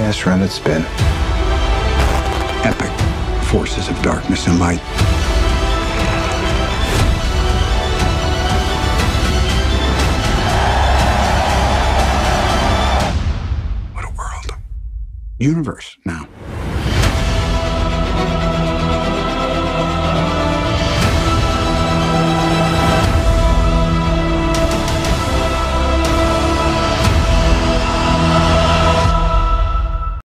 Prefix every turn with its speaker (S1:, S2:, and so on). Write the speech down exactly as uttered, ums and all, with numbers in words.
S1: last run it's been. Epic forces of darkness and light. What a world. Universe now.